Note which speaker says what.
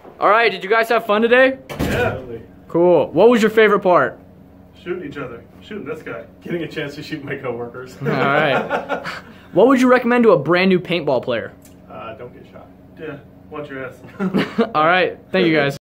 Speaker 1: All right, did you guys have fun today?
Speaker 2: Yeah.
Speaker 1: Cool. What was your favorite part?
Speaker 2: Shooting each other. Shooting this guy. Getting a chance to shoot my coworkers.
Speaker 1: All right. What would you recommend to a brand new paintball player?
Speaker 2: Don't get shot. Yeah, watch your ass.
Speaker 1: All right. Thank you, guys.